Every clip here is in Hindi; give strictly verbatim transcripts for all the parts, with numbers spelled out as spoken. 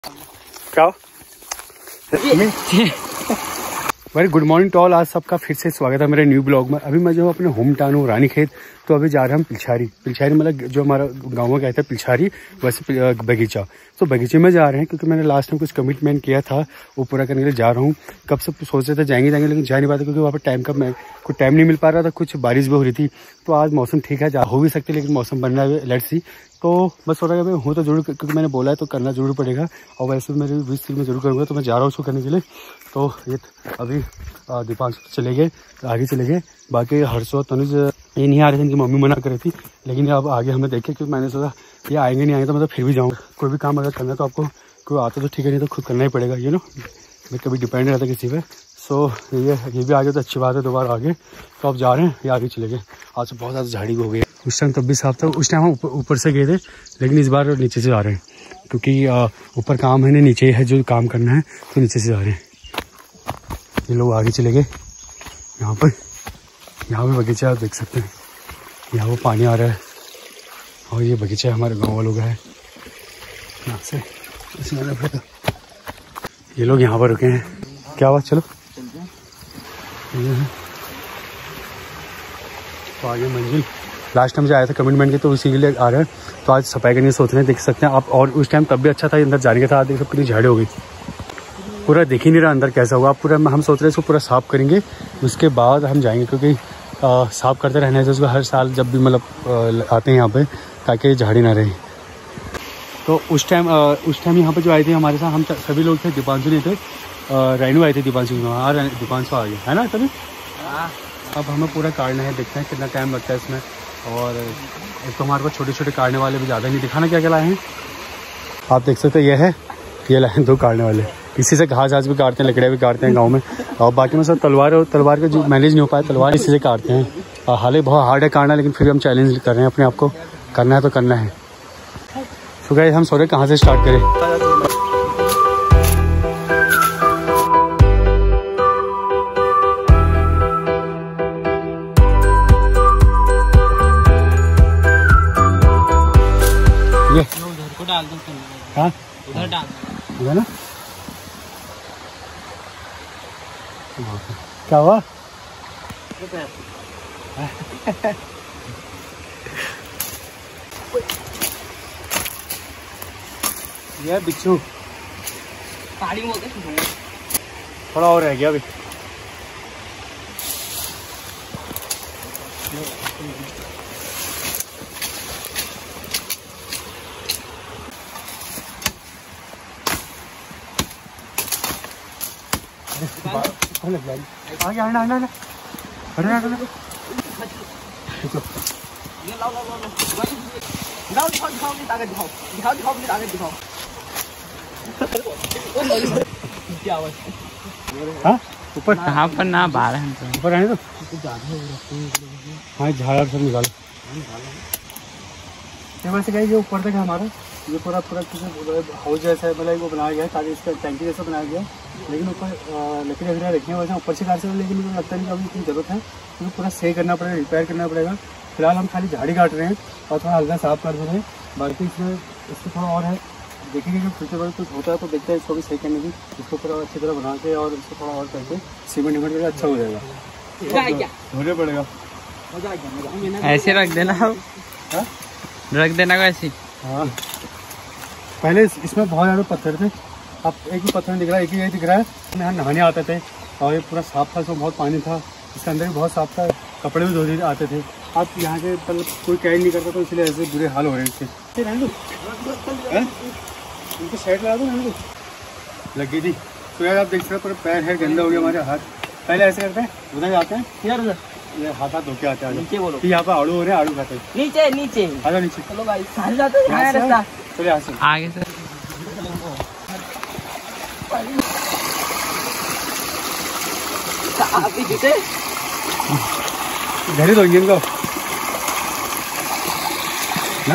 क्या very good morning to all. आज सबका फिर से स्वागत है मेरे न्यू ब्लॉग में। अभी मैं जो अपने होम टाउन हूँ रानीखेत, तो अभी जा रहे हैं हम पिलछारी। पिलछारी मतलब जो हमारा गाँव में कहते हैं पिलछारी, वैसे बगीचा। तो बगीचे में जा रहे हैं क्योंकि मैंने लास्ट टाइम कुछ कमिटमेंट किया था, वो पूरा करने के लिए जा रहा हूँ। कब से सोच रहे थे जाएंगे जाएंगे लेकिन जा नहीं पाते क्योंकि वहाँ पर टाइम का मैं कुछ टाइम नहीं मिल पा रहा था, कुछ बारिश भी हो रही थी। तो आज मौसम ठीक है, जा हो भी सकती है, लेकिन मौसम बन रहा है लेट्स सी। तो बस हो रहा है हूँ तो जरूर, क्योंकि मैंने बोला है तो करना जरूर पड़ेगा। और वैसे मेरे बीस दिन में जरूर करूँगा, तो मैं जा रहा हूँ उसको करने के लिए। तो ये अभी दीपांशु चले गए, आगे चले गए। बाकी हर्ष और तनुज ये नहीं आ रहे थे, इनकी मम्मी मना कर रही थी। लेकिन अब आगे हमें देखे, क्योंकि मैंने सोचा ये आएंगे नहीं आएंगे तो मतलब फिर भी जाऊँगा। कोई भी काम अगर करना है तो आपको कोई आता तो ठीक है, नहीं तो खुद करना ही पड़ेगा, यू नो। मैं कभी डिपेंड रहता किसी पे। सो ये ये भी आगे तो अच्छी बात है, दोबारा आगे। तो अब जा रहे हैं, ये आगे चले गए। आज तो बहुत ज़्यादा झाड़ी हो गई। उस टाइम तब भी साफ था, उस टाइम हम ऊपर से गए थे, लेकिन इस बार नीचे से जा रहे हैं क्योंकि ऊपर काम है नहीं, नीचे है जो काम करना है, तो नीचे से जा रहे हैं। ये लोग आगे चले गए। यहाँ पर यहाँ पे बगीचा आप देख सकते हैं, यहाँ वो पानी आ रहा है और ये बगीचा हमारे गाँव वालों का है। यहाँ से ये लोग यहाँ पर रुके हैं। क्या हुआ, चलो तो आगे मंजिल। लास्ट टाइम जो आया था कमिटमेंट के, तो उसी के लिए आ रहे हैं। तो आज सफाई करने सोच रहे हैं, देख सकते हैं आप। और उस टाइम तब भी अच्छा था, अंदर जाने का था, देख कितनी झाड़ी हो गई। पूरा देख ही नहीं रहा अंदर कैसा होगा। पूरा हम सोच रहे हैं इसको पूरा साफ़ करेंगे, उसके बाद हम जाएंगे, क्योंकि साफ़ करते रहना चाहिए उसको हर साल जब भी मतलब आते हैं यहाँ पे, ताकि झाड़ी ना रहे। तो उस टाइम उस टाइम यहाँ पे जो आए थे हमारे साथ, हम सभी लोग थे, दीपांशु नहीं थे, राइनू आए थे। दीपांशु हाँ दीपांशु आ गया है ना तभी। अब हमें पूरा काटना है, देखते हैं कितना टाइम लगता है इसमें। और एक तो हमारे पास छोटे छोटे काटने वाले भी ज़्यादा नहीं। दिखाना क्या क्या लाए हैं आप देख सकते हैं। ये है, ये लाए हैं दो काटने वाले। इसी से घास घास भी काटते हैं, लकड़ियाँ भी काटते हैं गाँव में। और बाकी में सब तलवार और तलवार का जो मैनेज नहीं हो पाया, तलवार इसी से काटते हैं। और हालांकि बहुत हार्ड है काटना, लेकिन फिर हम चैलेंज कर रहे हैं अपने आप को, करना है तो करना है। तो गाइस हम सोच रहे कहाँ से स्टार्ट करें। ये उधर को डाल दो, हाँ उधर डाल दो ना। क्या हुआ ये बिच्छू पानी में थोड़ा और रह गया अभी। आगे आना आना आना अरे आना आना ये लाओ लाओ लाओ लाओ दिखाओ दिखाओ नहीं ताकत दिखाओ दिखाओ दिखाओ नहीं ताकत दिखाओ। क्या आवाज हाँ ऊपर कहाँ पर ना बाहर है, ऊपर आने तो हाँ झाड़ सब निकालो। वैसे क्या ये ऊपर तक हमारा ये पूरा पूरा हाउस जैसा है, मतलब वो बनाया गया है ताकि इसका टैंकी जैसा बनाया गया है। लेकिन ऊपर लकड़ी वगैरह रखी है वैसे ऊपर से काट सकते, लेकिन मुझे लगता नहीं कि अभी इतनी ज़रूरत है, क्योंकि पूरा सही करना पड़ेगा, रिपेयर करना पड़ेगा। फिलहाल हम खाली झाड़ी काट रहे हैं और थोड़ा हल्का साफ कर दे रहे हैं। बाकी इसमें इससे थोड़ा और है, देखेंगे कि फ्यूचर में कुछ होता है तो देखते हैं इसको भी सही करने की। इसको पूरा अच्छी तरह बना के और इसको थोड़ा और करके सीमेंट विमेंट करके अच्छा हो जाएगा। धोने पड़ेगा, ऐसे रख देना, रख देना ऐसे। हाँ पहले इसमें बहुत ज़्यादा पत्थर थे, अब एक भी पत्थर नहीं दिख रहा है, एक ही यही दिख रहा है। यहाँ नहाने आते थे और ये पूरा साफ था, इसमें बहुत पानी था, इसके अंदर भी बहुत साफ था, कपड़े भी धोने आते थे। अब यहाँ के मतलब कोई कैरी नहीं करता, तो इसलिए ऐसे बुरे हाल हो रहे हैं इसके। रहने दो इनको साइड लगा दो, रहने दो लग गई थी। तो यार आप देख सकते पूरा पैर है गंदा हो गया हमारे हाथ। पहले ऐसे करते हैं, उधर जाते हैं यार, ये हाथ हाथ धो के आते हैं नीचे। बोलो यहाँ पर आड़ू हो रहे हैं, आड़ू खाते हैं नीचे नीचे आजा नीचे। चलो भाई चलो यहाँ से आगे से घर ही धोएंगे इनको ना।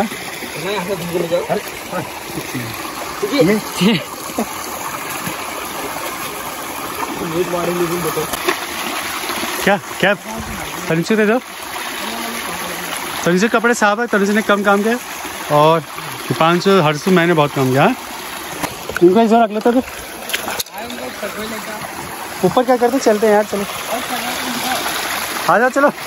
क्या क्या तनिष्क दे दो, तनिष्क कपड़े साफ है, तनिष्क ने कम काम किया और दीपांशु हर्षु मैंने बहुत काम किया। इनको ऐसा रख लेते तो ऊपर क्या करते, चलते हैं यार, चलो आ जाओ चलो।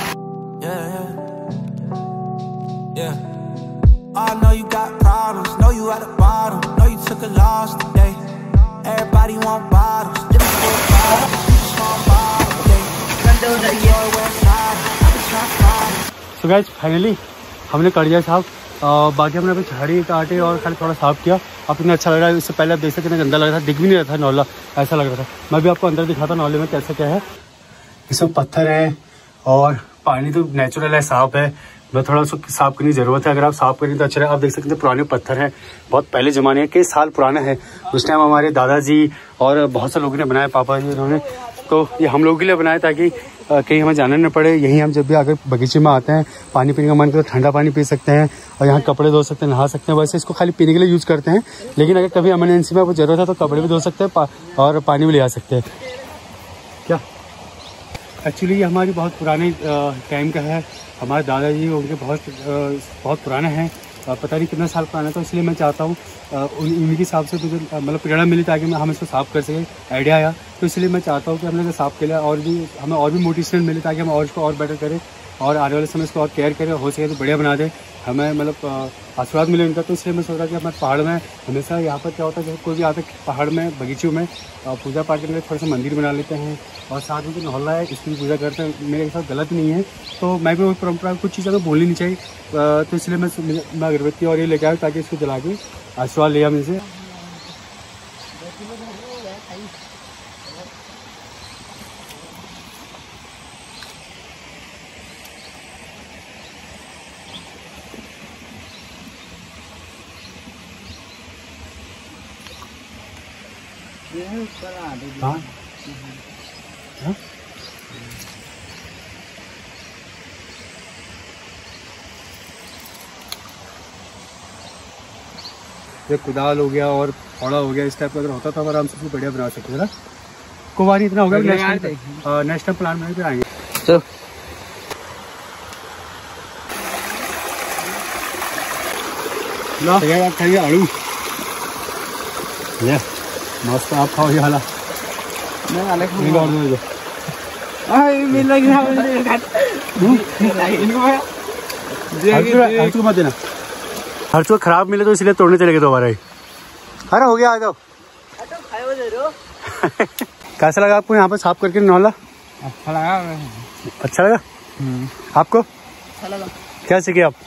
सो गाइस फाइनली हमने कर दिया साफ। बाकी हमने अभी झाड़ी काटे और खाली थोड़ा साफ किया। अब इतना अच्छा लग रहा है। इससे पहले आप देख सकते हैं गंदा लग रहा था, दिख भी नहीं रहा था नौला, ऐसा लग रहा था। मैं भी आपको अंदर दिखाता नौले में कैसा क्या है। इसमें पत्थर है और पानी तो नेचुरल है, साफ है। मैं थोड़ा उसको साफ करने की जरूरत है। अगर आप साफ करें तो अच्छा है। आप देख सकते हैं पुराने पत्थर हैं, बहुत पहले जमाने के, साल पुराना है। उस टाइम हमारे दादाजी और बहुत से लोगों ने बनाया, पापा जी उन्होंने, तो ये हम लोगों के लिए बनाया ताकि कहीं हमें जाना न पड़े। यहीं हम जब भी अगर बगीचे में आते हैं, पानी पीने का मन करे तो ठंडा पानी पी सकते हैं और यहाँ कपड़े धो सकते हैं, नहा सकते हैं। वैसे इसको खाली पीने के लिए यूज़ करते हैं, लेकिन अगर कभी इमरजेंसी में वो जरूरत है तो कपड़े भी धो सकते हैं और पानी भी ले आ सकते हैं। क्या एक्चुअली ये हमारी बहुत पुराने टाइम का है। हमारे दादाजी उनके बहुत बहुत पुराना है, पता नहीं कितना साल पुराना है। तो इसलिए मैं चाहता हूँ उनके हिसाब से मुझे मतलब प्रेरणा मिली ताकि हम इसको साफ़ कर सकें, आइडिया आया। तो इसलिए मैं चाहता हूँ कि हमने साफ़ किया और भी हमें और भी मोटिवेशन मिले ताकि हम और इसको और बेटर करें और आने वाले समय इसको और केयर करें, हो सके तो बढ़िया बना दें, हमें मतलब आशीर्वाद मिले उनका। तो इसलिए मैं सोच रहा कि हमारे पहाड़ में हमेशा यहाँ पर क्या होता है, जैसे कोई भी आता है पहाड़ में बगीचों में पूजा पाठ करने थोड़ा सा मंदिर बना लेते हैं और साथ में जो मोहल्ला है इसकी पूजा करते हैं। मेरे साथ गलत नहीं है, तो मैं भी वो परंपरा कुछ चीज़ें तो बोलनी नहीं चाहिए। तो इसलिए मैं मैं अगरबत्ती और ये लेके आया ताकि इसको जला के आशीर्वाद लिया मुझसे। हाँ हाँ ये कुदाल हो गया और फावड़ा हो गया, इस टाइप का अगर होता तो आराम से बढ़िया बना सकते थे ना। कुवारी इतना हो गया, नेक्स्ट टाइम प्लान में फिर आएंगे। तो आप खाइए आलू, ये मस्त, आप खाओ ये वाला। मत देना, हर चीज खराब मिले तो इसलिए तोड़ने चले गए दोबारा ही। अरे हो गया, आ जाओ। कैसा लगा आपको यहाँ पर साफ करके नौला? अच्छा लगा। अच्छा लगा आपको? अच्छा लगा। क्या सीखे आप?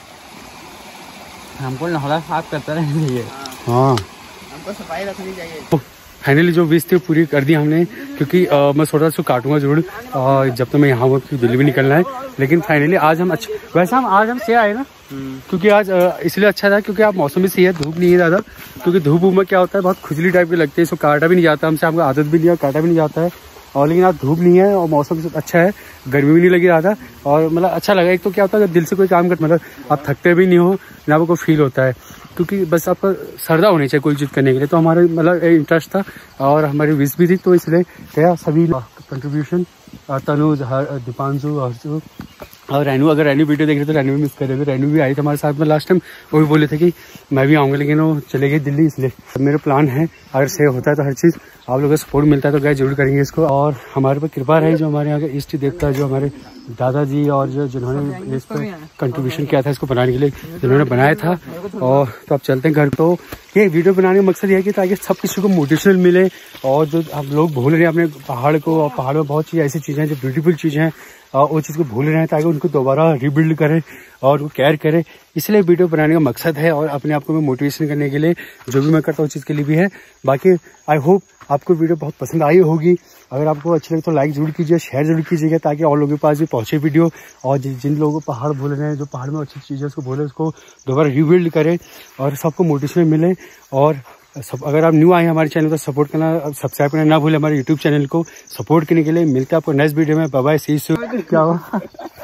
हमको नौला साफ करता रहना चाहिए। हाँ, हमको सफाई रखनी चाहिए। फाइनली जो विश थी पूरी कर दी हमने, क्योंकि आ, मैं सोच रहा था काटूंगा जरूर और जब तक तो मैं यहाँ हूँ दिल्ली भी निकलना है। लेकिन फाइनली आज हम अच्छा, वैसे हम आज हम से आए ना, क्योंकि आज इसलिए अच्छा था क्योंकि आप मौसम भी सही है, धूप नहीं है ज़्यादा। क्योंकि धूप में क्या होता है, बहुत खुजली टाइप की लगती है, इसको काटा भी नहीं जाता हमसे, हमको आदत भी नहीं है, काटा भी नहीं जाता है। और लेकिन आज धूप नहीं है और मौसम अच्छा है, गर्मी भी नहीं लगी रहा था और मतलब अच्छा लगा। एक तो क्या होता है, दिल से कोई काम करते मतलब आप थकते भी नहीं हो ना, आपको फील होता है, क्योंकि बस आपका श्रद्धा होनी चाहिए कोई चीज़ करने के लिए। तो हमारे मतलब इंटरेस्ट था और हमारी विश भी थी, तो इसलिए क्या सभी कंट्रीब्यूशन, तनुज, दीपांशु, हर्षु और रेनू, अगर रेनू वीडियो देख रहे तो रेनू भी मिस कर रहे थे। रेनू भी आई थी हमारे साथ में लास्ट टाइम, वो भी बोले थे कि मैं भी आऊँगा, लेकिन वो चले गए दिल्ली। इसलिए मेरा प्लान है अगर से होता है तो हर चीज़ आप लोगों का सपोर्ट मिलता है तो गए जरूर करेंगे इसको। और हमारे पर कृपा रही जो हमारे यहाँ का इष्ट देवता है, जो हमारे दादाजी और जो जिन्होंने इस पर कंट्रीब्यूशन किया था इसको बनाने के लिए, जिन्होंने बनाया था। और तो अब चलते हैं घर। तो ये वीडियो बनाने का मकसद यह है कि ताकि सब किसी को मोटिवेशनल मिले और जो हम लोग भूल रहे हैं अपने पहाड़ को, और पहाड़ में बहुत चीज़ ऐसी चीज़ें हैं जो ब्यूटीफुल चीज़ें हैं और वो चीज़ को भूल रहे हैं, ताकि उनको दोबारा रिबिल्ड करें और वो केयर करें। इसलिए वीडियो बनाने का मकसद है और अपने आप को मैं मोटिवेशन करने के लिए जो भी मैं करता हूँ उस चीज़ के लिए भी है। बाकी आई होप आपको वीडियो बहुत पसंद आई होगी। अगर आपको अच्छी लगे तो लाइक जरूर कीजिए, शेयर जरूर कीजिएगा, ताकि और लोगों के पास भी पहुँचे वीडियो। और जिन लोगों को पहाड़ भूल रहे हैं, जो पहाड़ में अच्छी चीज़ें उसको भूले, उसको दोबारा रिबिल्ड करें और सबको मोटिवेशन मिले। और सब अगर आप न्यू आए हैं हमारे चैनल को सपोर्ट करना, सब्सक्राइब करना ना भूलें हमारे यूट्यूब चैनल को सपोर्ट करने के लिए। मिलते हैं आपको नेक्स्ट वीडियो में। Bye bye, see you. क्या हुआ?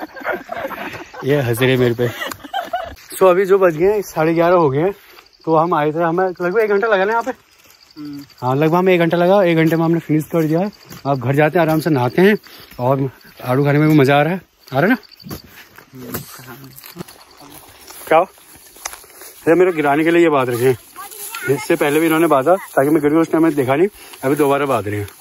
ये हंसरे मेरे पे। सो so, अभी जो बज गए हैं साढ़े ग्यारह हो गए हैं, तो हम आए थे, हमें लगभग एक घंटा लगा ना यहाँ पे। हाँ, लगभग हमें एक घंटा लगा। एक घंटे में हमने फिनिश कर दिया है। आप घर जाते हैं, आराम से नहाते हैं और आलू खाने में भी मज़ा आ रहा है। आ रहा है ना? क्या? अरे मेरे गिराने के लिए ये बात रखें। इससे पहले भी इन्होंने बांधा ताकि मैं गिर गया, उस टाइम मैंने देखा नहीं, अभी दोबारा बांध रहे हैं।